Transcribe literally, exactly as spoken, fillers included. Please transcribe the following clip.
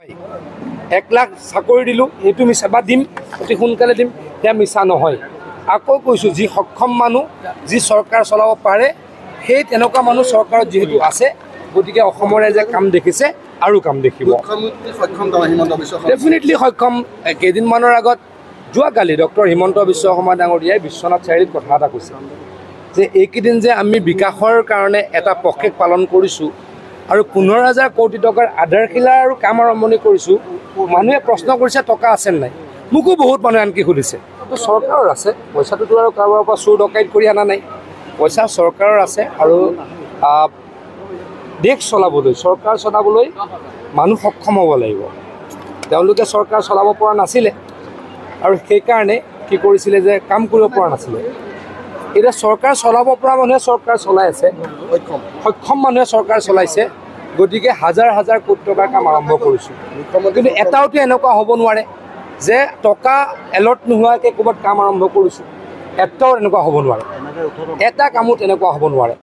এক লাখ চাকৰি দিলোঁ এইটো মিছা বা দিম অতি সোনকালে দিম সেয়া মিছা নহয়। আকৌ কৈছোঁ যি সক্ষম মানুহ যি চৰকাৰ চলাব পাৰে সেই তেনেকুৱা মানুহ চৰকাৰত যিহেতু আছে গতিকে অসমৰ ৰাইজে কাম দেখিছে আৰু কাম দেখিব। ডেফিনেটলি সক্ষম। কেইদিনমানৰ আগত যোৱাকালি ডক্টৰ হিমন্ত বিশ্ব শৰ্মা ডাঙৰীয়াই বিশ্বনাথ চাৰিআলিত কথা এটা কৈছে যে এইকেইদিন যে আমি বিকাশৰ কাৰণে এটা পক্ষেক পালন কৰিছোঁ আৰু পোন্ধৰ হাজাৰ কোটি টকাৰ আধাৰশিলা আৰু কাম আৰম্ভণি কৰিছোঁ, মানুহে প্ৰশ্ন কৰিছে টকা আছে নাই। মোকো বহুত মানুহে আনকি সুধিছে তো চৰকাৰৰ আছে পইচাটোতো আৰু কাৰোবাৰ পৰা চুৰ ডকাইত কৰি অনা নাই, পইচা চৰকাৰৰ আছে আৰু দেশ চলাবলৈ চৰকাৰ চলাবলৈ মানুহ সক্ষম হ'ব লাগিব। তেওঁলোকে চৰকাৰ চলাব পৰা নাছিলে আৰু সেইকাৰণে কি কৰিছিলে যে কাম কৰিব পৰা নাছিলে। এতিয়া চৰকাৰ চলাব পৰা মানুহে চৰকাৰ চলাই আছে, সক্ষম সক্ষম মানুহে চৰকাৰ চলাইছে, গতিকে হাজাৰ হাজাৰ কোটি টকাৰ কাম আৰম্ভ কৰিছোঁ। কিন্তু এটাওতো এনেকুৱা হ'ব নোৱাৰে যে টকা এলট নোহোৱাকৈ ক'ৰবাত কাম আৰম্ভ কৰিছোঁ, এটাও এনেকুৱা হ'ব নোৱাৰে, এটা কামো তেনেকুৱা হ'ব নোৱাৰে।